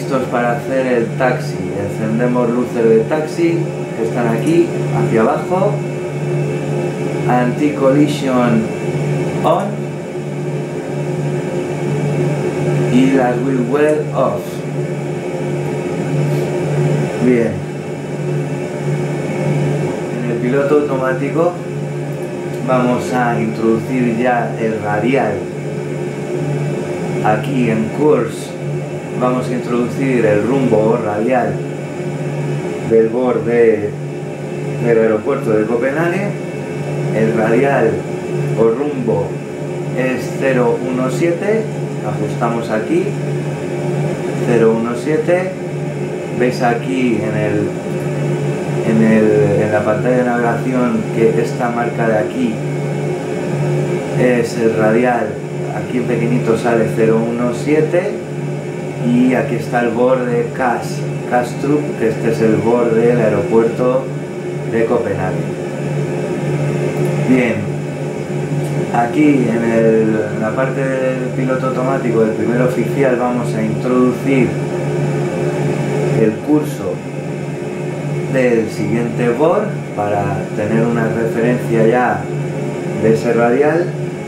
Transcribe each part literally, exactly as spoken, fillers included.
listos para hacer el taxi. Encendemos luces de taxi que están aquí, hacia abajo. Anti-collision on. Y las wheel well off. Bien. En el piloto automático vamos a introducir ya el radial. Aquí en course vamos a introducir el rumbo radial del borde del aeropuerto de Copenhague. El radial o rumbo es cero uno siete, ajustamos aquí cero uno siete. Veis aquí en, el, en, el, en la pantalla de navegación que esta marca de aquí es el radial. Aquí en pequeñito sale cero uno siete y aquí está el borde Kas, Kastrup, que este es el borde del aeropuerto de Copenhague. Bien, aquí en, el, en la parte del piloto automático del primer oficial vamos a introducir el curso del siguiente bord para tener una referencia ya de ese radial.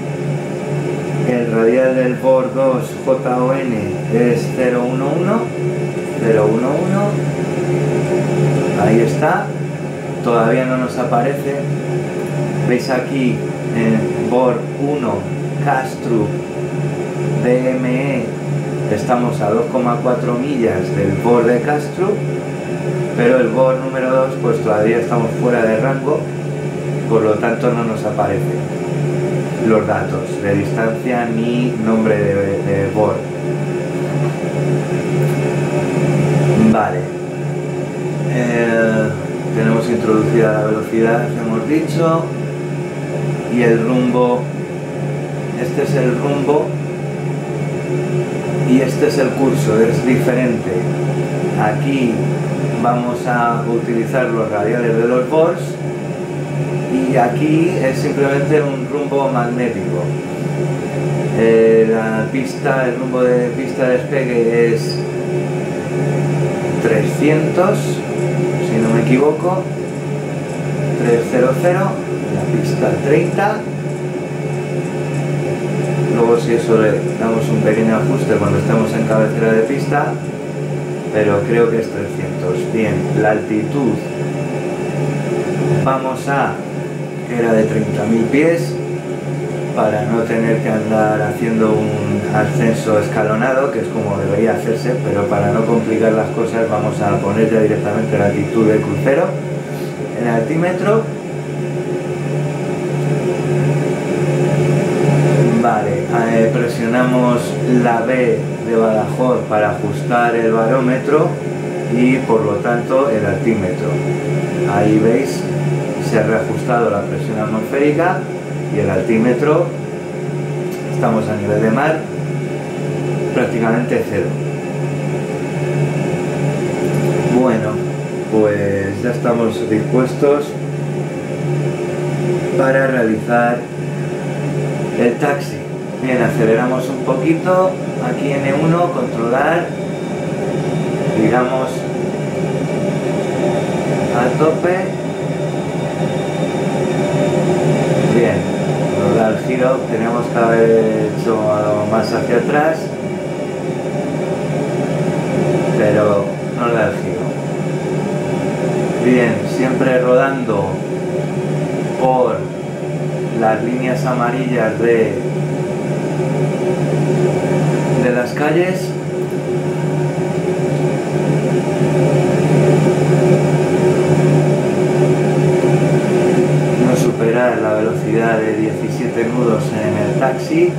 El radial del bord dos J O N es cero uno uno, cero uno uno, ahí está, todavía no nos aparece. Veis aquí en bord uno Kastrup D M E estamos a dos coma cuatro millas del bord de Kastrup, pero el bord número dos pues todavía estamos fuera de rango, por lo tanto no nos aparece los datos de distancia ni nombre de, de bord. Vale, eh, tenemos introducida la velocidad que hemos dicho y el rumbo. Este es el rumbo y este es el curso, es diferente. Aquí vamos a utilizar los radiales de los bords y aquí es simplemente un rumbo magnético. Eh, la pista, el rumbo de pista de despegue es trescientos, si no me equivoco, trescientos, la pista treinta. Luego si eso le damos un pequeño ajuste cuando estemos en cabecera de pista, pero creo que es trescientos. Bien, la altitud vamos a, era de treinta mil pies, para no tener que andar haciendo un ascenso escalonado, que es como debería hacerse, pero para no complicar las cosas vamos a poner ya directamente la altitud del crucero en el altímetro. Vale, eh, presionamos la B de Badajoz para ajustar el barómetro y por lo tanto el altímetro. Ahí veis, se ha reajustado la presión atmosférica y el altímetro, estamos a nivel de mar, prácticamente cero. Bueno, pues ya estamos dispuestos para realizar el taxi. Bien, aceleramos un poquito, aquí N uno, controlar, giramos a tope. Bien, nos da el giro, tenemos que haber hecho más hacia atrás, pero no da el giro. Bien, siempre rodando por las líneas amarillas de, de las calles. No superar la velocidad de diecisiete nudos en el taxi.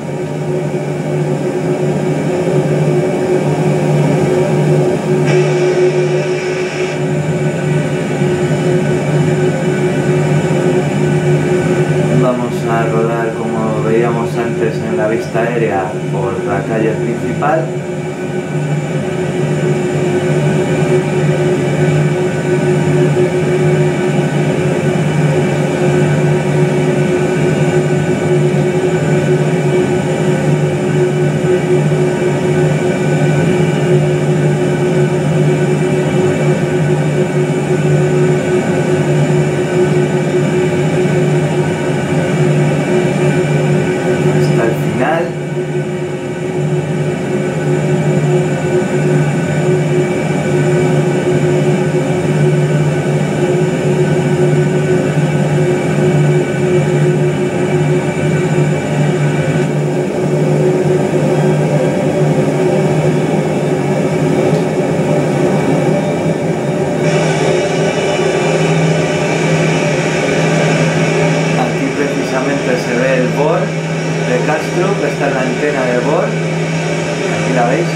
Vamos a rodar como veíamos antes en la vista aérea por la calle principal. antena de bord, aquí la veis.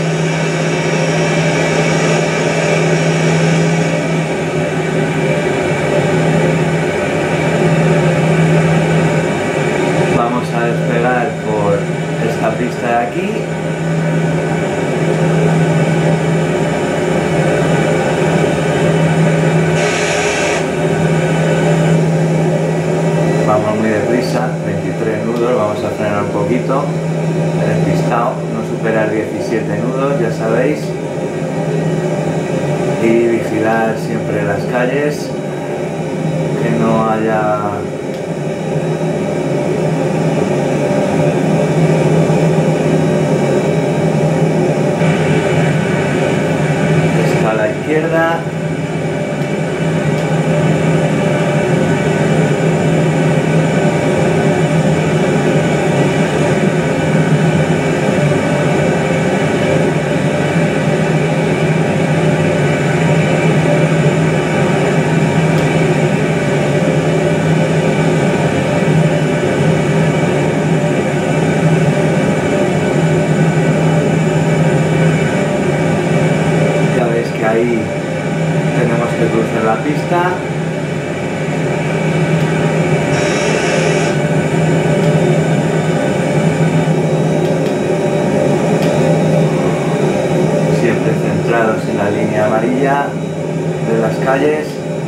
Vamos a despegar por esta pista de aquí. Vamos muy deprisa, veintitrés nudos, vamos a frenar un poquito, he despistado, no superar diecisiete nudos, ya sabéis, y vigilar siempre las calles, que no haya escala a la izquierda. Ahí tenemos que cruzar la pista. Siempre centrados en la línea amarilla de las calles.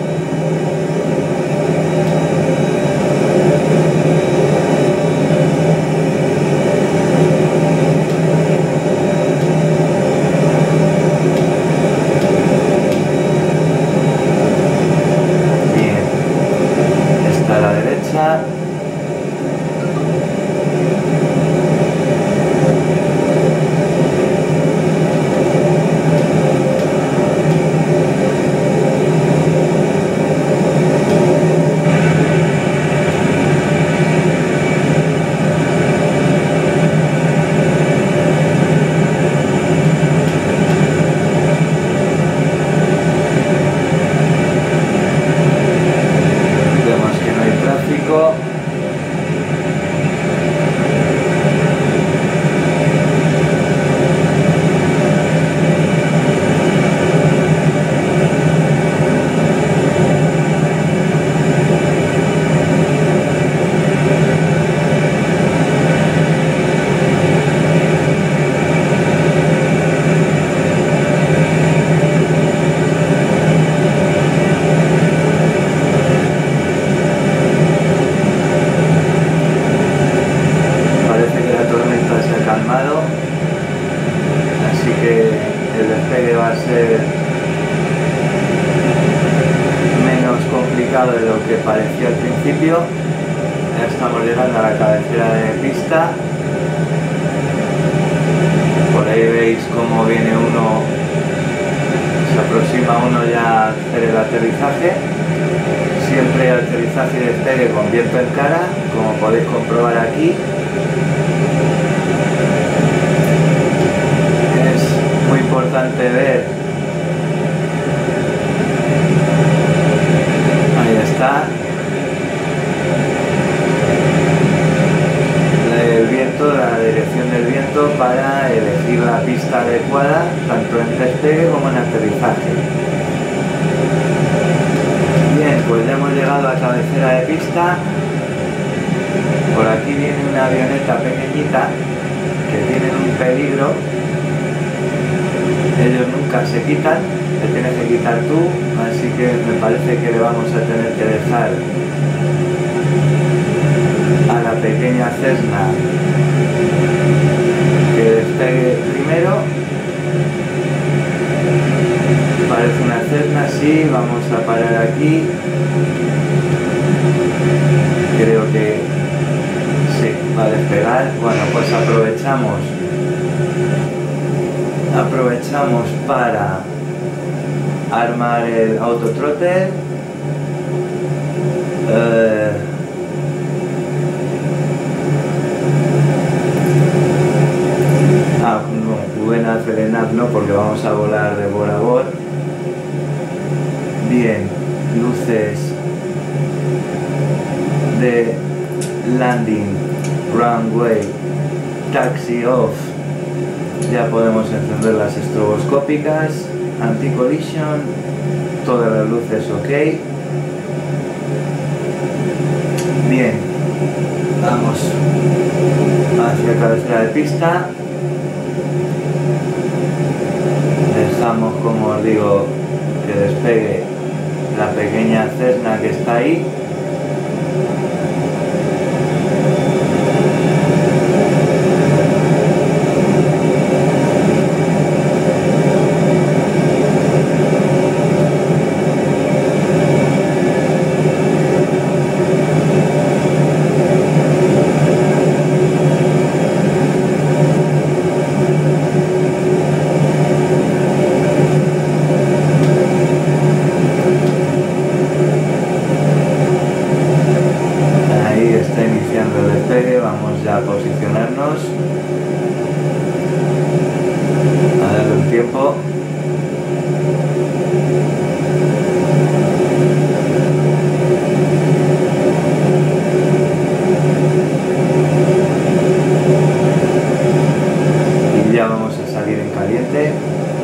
De lo que parecía al principio. Ya estamos llegando a la cabecera de pista. Por ahí veis cómo viene uno, se aproxima uno ya a hacer el aterrizaje. Siempre aterrizaje y despegue con viento en cara, como podéis comprobar aquí. Es muy importante ver. Ahí está el viento, la dirección del viento para elegir la pista adecuada tanto en despegue como en aterrizaje. Bien, pues ya hemos llegado a la cabecera de pista. Por aquí viene una avioneta pequeñita que tienen un peligro. Ellos nunca se quitan, te tienes que quitar tú, así que me parece que le vamos a tener que dejar a la pequeña Cessna que despegue primero. Parece una Cessna, sí, vamos a parar aquí. Creo que sí, va a despegar. Bueno, pues aprovechamos aprovechamos para armar el autotrotter. Eh, ah, no, buena frenar no, porque vamos a volar de bord a bord. Bien, luces de landing, runway taxi off, ya podemos encender las estroboscópicas, anti-collision, todas las luces ok. Bien, vamos hacia cabecera de pista, dejamos, como os digo, que despegue la pequeña Cessna que está ahí. Vamos ya a posicionarnos, a darle un tiempo. Y ya vamos a salir en caliente.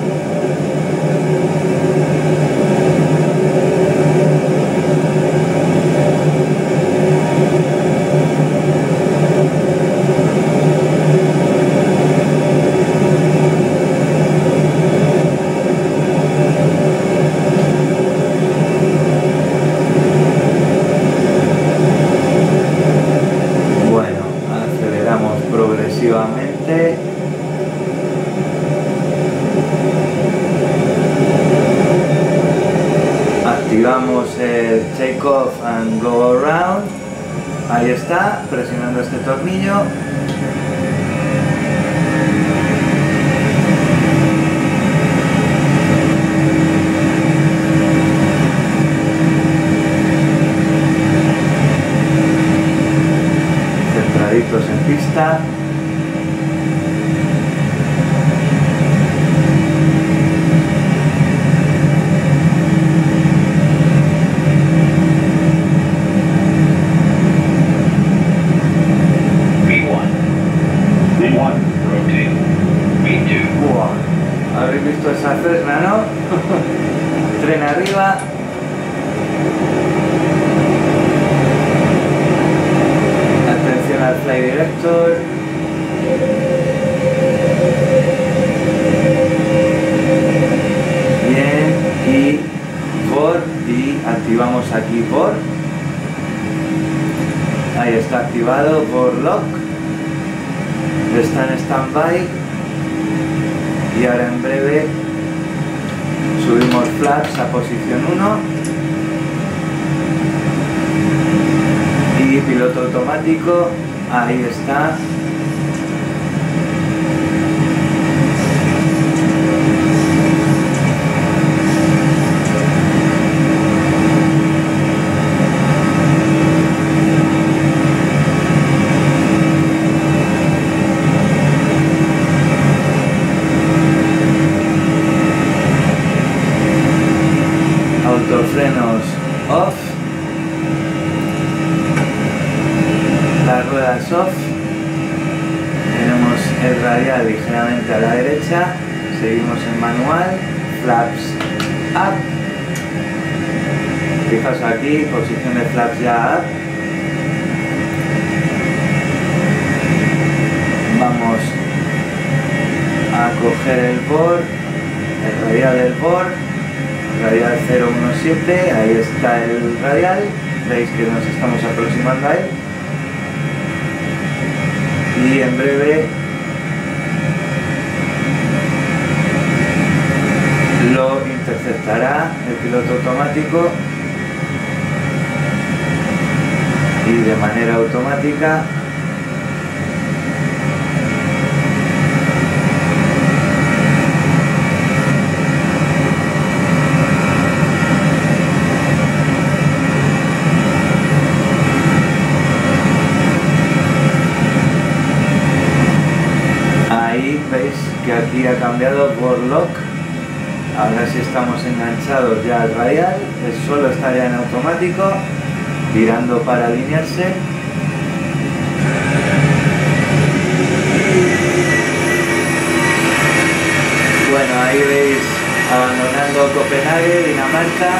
Progresivamente. Activamos el take off and go around. Ahí está, presionando este tornillo. Centraditos en pista. Habréis visto esa Cessna, ¿no? Tren arriba. Atención al fly director. Bien, y por, y activamos aquí por. Ahí está activado por lock. Está en standby. Y ahora en breve subimos flaps a posición uno y piloto automático, ahí está. Autofrenos off, las ruedas off, tenemos el radial ligeramente a la derecha, seguimos en manual, flaps up, fijaos aquí, posición de flaps ya up, vamos a coger el board, el radial del board, radial cero uno siete, ahí está el radial, veis que nos estamos aproximando a él y en breve lo interceptará el piloto automático y de manera automática veis que aquí ha cambiado por lock. Ahora sí estamos enganchados ya al radial, el suelo está ya en automático, tirando para alinearse. ahí veis abandonando Copenhague, Dinamarca.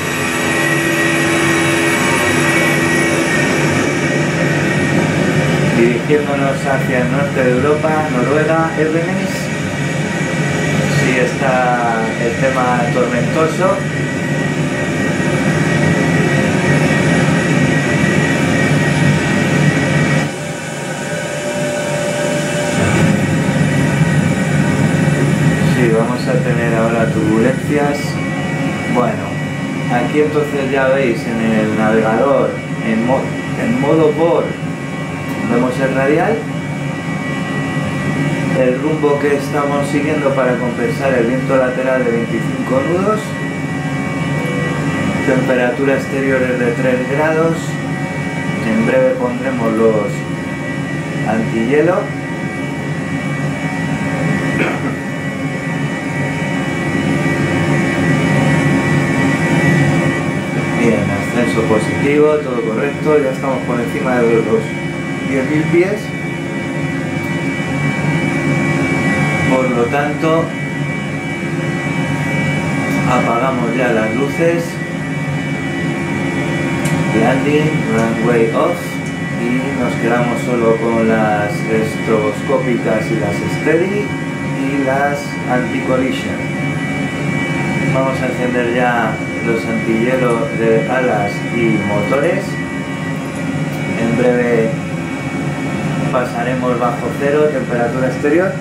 Dirigiéndonos hacia el norte de Europa, Noruega, Evenes. Sí está el tema tormentoso. Sí, vamos a tener ahora turbulencias. Bueno, aquí entonces ya veis en el navegador, en, mo en modo por, vemos el radial, el rumbo que estamos siguiendo para compensar el viento lateral de veinticinco nudos, temperatura exterior es de tres grados, en breve pondremos los antihielo. Bien, ascenso positivo, todo correcto, ya estamos por encima de los diez mil pies. Por lo tanto, apagamos ya las luces, landing, runway off, y nos quedamos solo con las estroboscópicas y las steady y las anti-collision. Vamos a encender ya los antihielo de alas y motores. En breve pasaremos bajo cero, temperatura exterior.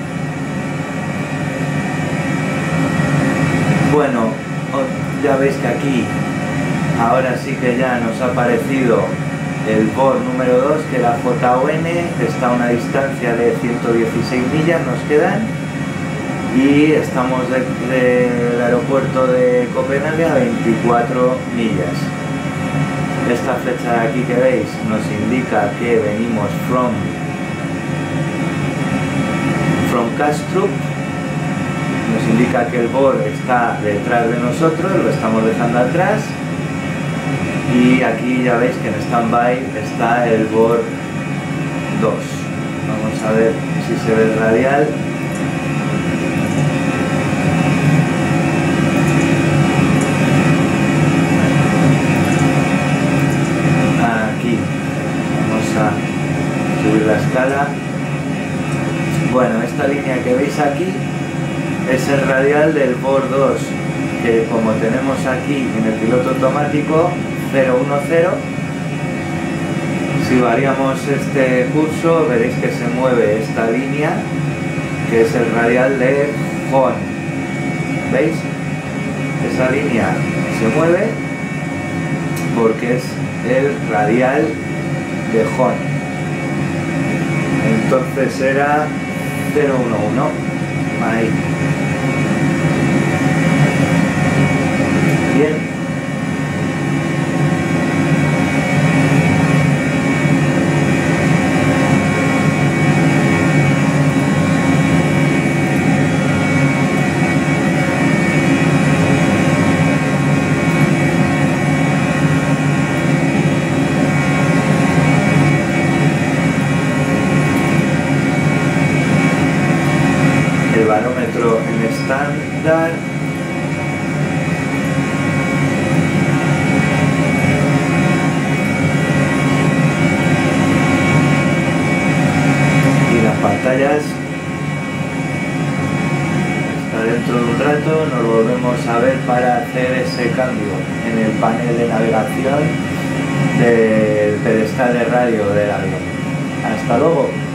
Bueno, ya veis que aquí ahora sí que ya nos ha aparecido el B O R número dos, que la J O N está a una distancia de ciento dieciséis millas, nos quedan, y estamos del de, aeropuerto de Copenhague a veinticuatro millas. Esta flecha de aquí que veis nos indica que venimos from, from Kastrup. Nos indica que el B O R está detrás de nosotros, lo estamos dejando atrás, y aquí ya veis que en stand-by está el B O R dos. Vamos a ver si se ve el radial. Aquí vamos a subir la escala. Bueno, esta línea que veis aquí es el radial del B O R dos, que como tenemos aquí en el piloto automático cero uno cero, si variamos este curso veréis que se mueve esta línea, que es el radial de Hon. ¿Veis? Esa línea se mueve porque es el radial de Hon. Entonces era cero uno uno. Ahí. Bien. El barómetro en estándar. Y las pantallas. Hasta dentro de un rato nos volvemos a ver para hacer ese cambio en el panel de navegación del pedestal de radio del avión. Hasta luego.